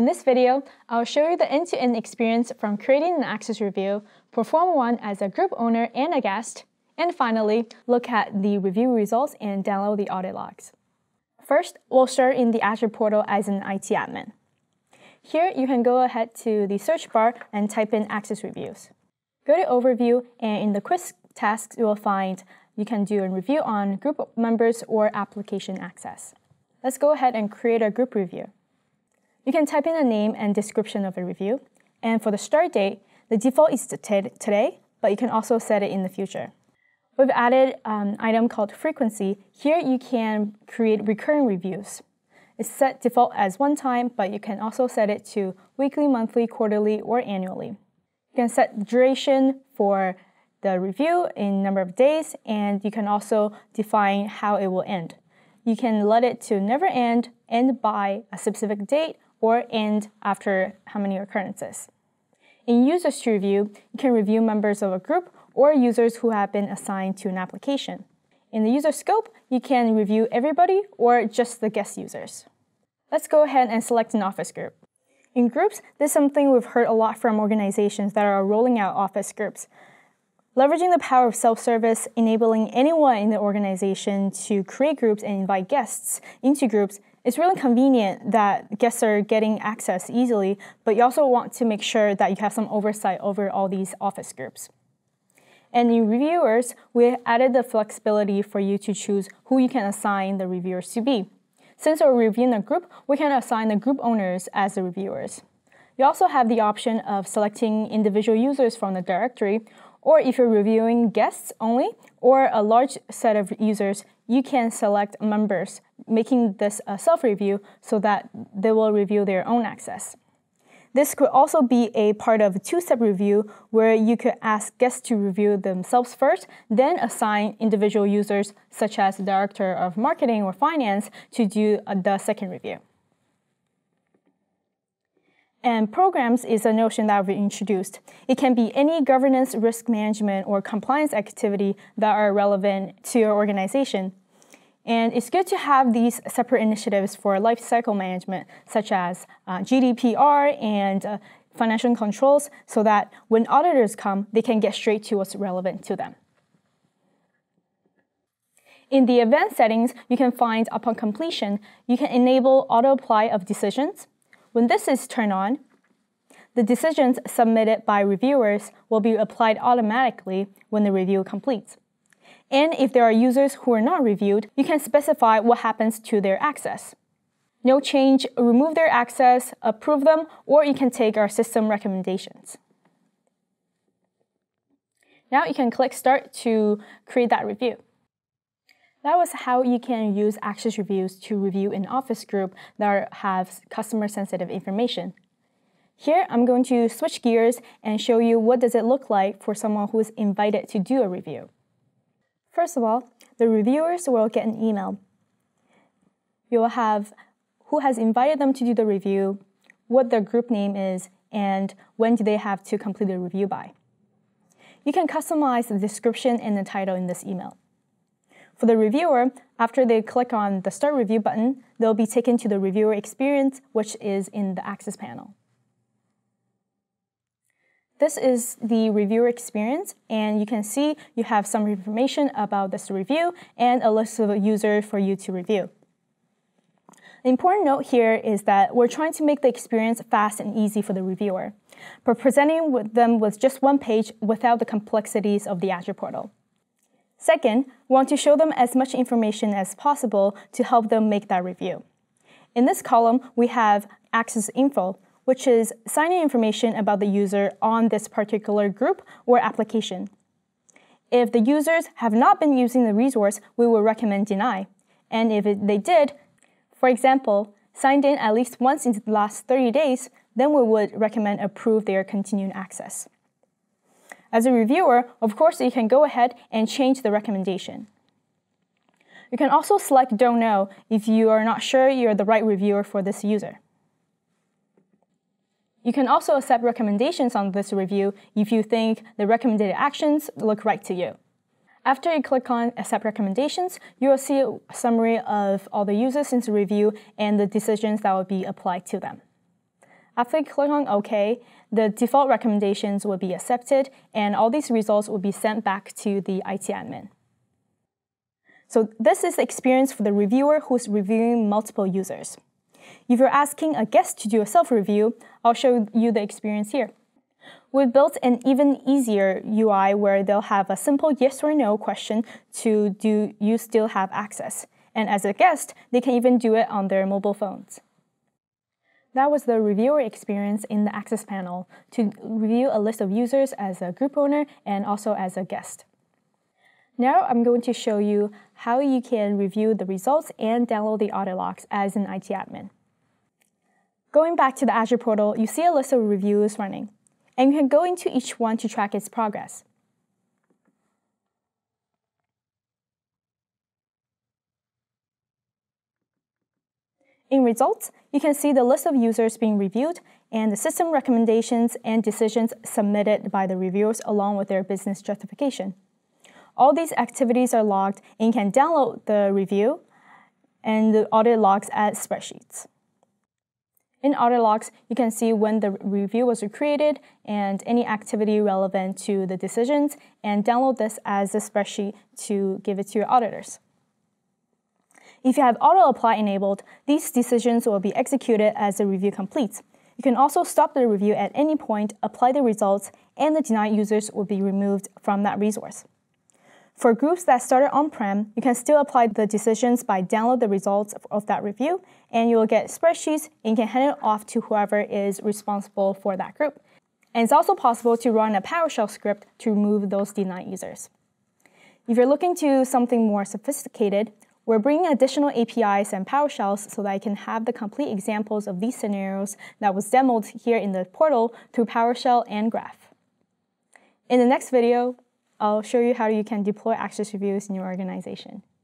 In this video, I'll show you the end-to-end experience from creating an access review, perform one as a group owner and a guest, and finally, look at the review results and download the audit logs. First, we'll start in the Azure portal as an IT admin. Here, you can go ahead to the search bar and type in access reviews. Go to Overview, and in the quiz tasks, you will find you can do a review on group members or application access. Let's go ahead and create a group review. You can type in a name and description of the review, and for the start date, the default is today, but you can also set it in the future. We've added an item called frequency. Here you can create recurring reviews. It's set default as one time, but you can also set it to weekly, monthly, quarterly, or annually. You can set duration for the review in number of days, and you can also define how it will end. You can let it to never end by a specific date, or end after how many occurrences. In users to review, you can review members of a group or users who have been assigned to an application. In the user scope, you can review everybody or just the guest users. Let's go ahead and select an office group. In groups, this is something we've heard a lot from organizations that are rolling out office groups. Leveraging the power of self-service, enabling anyone in the organization to create groups and invite guests into groups, it's really convenient that guests are getting access easily, but you also want to make sure that you have some oversight over all these office groups. And in reviewers, we added the flexibility for you to choose who you can assign the reviewers to be. Since we're reviewing a group, we can assign the group owners as the reviewers. You also have the option of selecting individual users from the directory, or if you're reviewing guests only, or a large set of users, you can select members, making this a self-review so that they will review their own access. This could also be a part of a two-step review where you could ask guests to review themselves first, then assign individual users, such as the director of marketing or finance, to do the second review. And programs is a notion that we introduced. It can be any governance, risk management, or compliance activity that are relevant to your organization. And it's good to have these separate initiatives for life cycle management, such as GDPR and financial controls, so that when auditors come, they can get straight to what's relevant to them. In the event settings, you can find upon completion, you can enable auto-apply of decisions. When this is turned on, the decisions submitted by reviewers will be applied automatically when the review completes. And if there are users who are not reviewed, you can specify what happens to their access. No change, remove their access, approve them, or you can take our system recommendations. Now you can click Start to create that review. That was how you can use access reviews to review an office group that have customer-sensitive information. Here, I'm going to switch gears and show you what does it look like for someone who is invited to do a review. First of all, the reviewers will get an email. You will have who has invited them to do the review, what their group name is, and when do they have to complete the review by. You can customize the description and the title in this email. For the reviewer, after they click on the Start Review button, they'll be taken to the reviewer experience, which is in the Access panel. This is the reviewer experience, and you can see you have some information about this review and a list of users for you to review. The important note here is that we're trying to make the experience fast and easy for the reviewer, but presenting them with just one page without the complexities of the Azure portal. Second, we want to show them as much information as possible to help them make that review. In this column, we have Access Info, which is sign-in information about the user on this particular group or application. If the users have not been using the resource, we will recommend deny. And if they did, for example, signed in at least once in the last 30 days, then we would recommend approve their continued access. As a reviewer, of course, you can go ahead and change the recommendation. You can also select Don't Know if you are not sure you're the right reviewer for this user. You can also accept recommendations on this review if you think the recommended actions look right to you. After you click on Accept Recommendations, you will see a summary of all the users in the review and the decisions that will be applied to them. After you click on OK, the default recommendations will be accepted, and all these results will be sent back to the IT admin. So this is the experience for the reviewer who's reviewing multiple users. If you're asking a guest to do a self-review, I'll show you the experience here. We've built an even easier UI where they'll have a simple yes or no question to do you still have access. And as a guest, they can even do it on their mobile phones. That was the reviewer experience in the Access panel to review a list of users as a group owner and also as a guest. Now I'm going to show you how you can review the results and download the audit logs as an IT admin. Going back to the Azure portal, you see a list of reviews running, and you can go into each one to track its progress. In results, you can see the list of users being reviewed and the system recommendations and decisions submitted by the reviewers along with their business justification. All these activities are logged, and you can download the review and the audit logs as spreadsheets. In audit logs, you can see when the review was created and any activity relevant to the decisions, and download this as a spreadsheet to give it to your auditors. If you have auto apply enabled, these decisions will be executed as the review completes. You can also stop the review at any point, apply the results, and the denied users will be removed from that resource. For groups that started on-prem, you can still apply the decisions by download the results of that review, and you will get spreadsheets and you can hand it off to whoever is responsible for that group. And it's also possible to run a PowerShell script to remove those denied users. If you're looking to something more sophisticated, we're bringing additional APIs and PowerShells so that I can have the complete examples of these scenarios that was demoed here in the portal through PowerShell and Graph. In the next video, I'll show you how you can deploy access reviews in your organization.